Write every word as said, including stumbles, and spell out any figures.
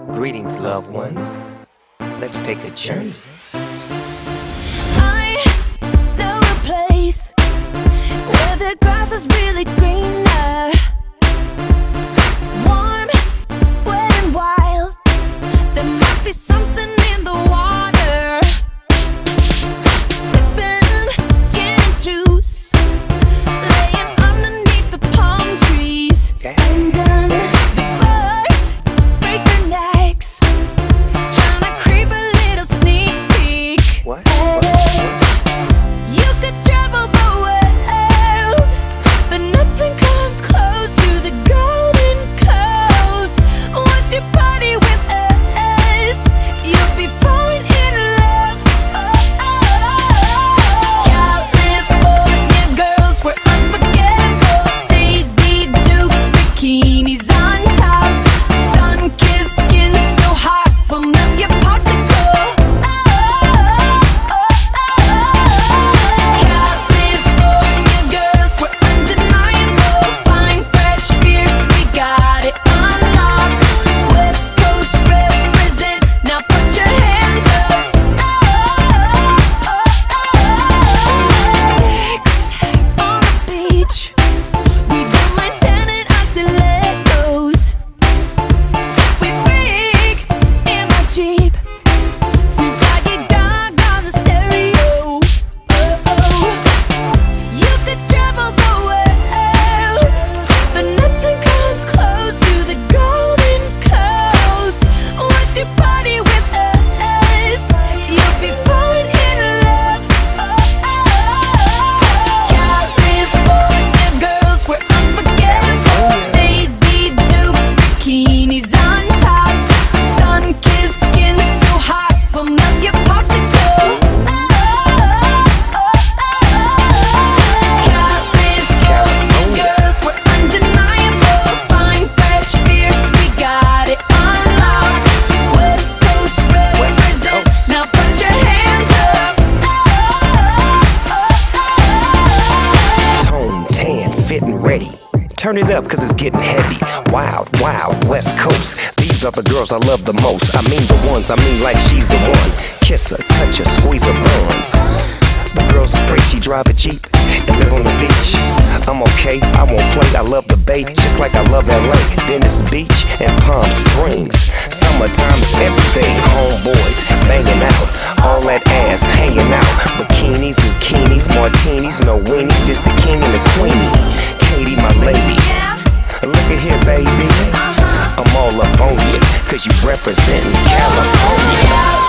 Greetings, loved ones. Let's take a journey. I know a place where the grass is really greener, warm, wet and wild. There must be something in the water. Sipping gin and juice, laying underneath the palm trees. Yeah. And um, the bugs break their necks, trying to creep a little sneak peek. What? As you could travel the world, but nothing comes close to the golden coast. Once you party with us, you'll be falling in love. Oh, oh. California girls, we're unforgettable. Daisy Dukes, bikinis on top, sun-kissed skin so hot, we'll melt your popsicle. Oh, oh, oh. California girls, we're undeniable. Fine, fresh beers, we got it on lock. West Coast represent, now put your hands up. Oh, oh, oh. Sex on the beach, we don't mind standing on stilettos. We freak in my Jeep, Snoop Doggy Dogg on the stereo. Oh, oh. You could travel the world, but nothing comes close to the golden coast. Once you party with us, you'll be falling in love. Oh, oh. California girls, we're unforgettable. Daisy Dukes, bikinis on top, sun-kissed skin so hot, we'll melt your popsicle. Oh, oh, oh. California girls, we're undeniable. Fine, fresh beers, we got it on lock. West Coast represent, now put your hands up. Tone tan, fit and ready. Turn it up cause it's getting heavy. Wild, wild, West Coast. These are the girls I love the most. I mean the ones, I mean like she's the one. Kiss her, touch her, squeeze her buns. The girl's afraid she drive a Jeep and live on the beach. I'm okay, I won't play, I love the bay, just like I love L A, Venice Beach and Palm Springs. Summertime is everything, homeboys banging out, all that ass hanging out. Bikinis, bikinis, martinis, no weenies, just the king and the queenie. Katie, my lady, look at here, baby, I'm all up on you, cause you representing California.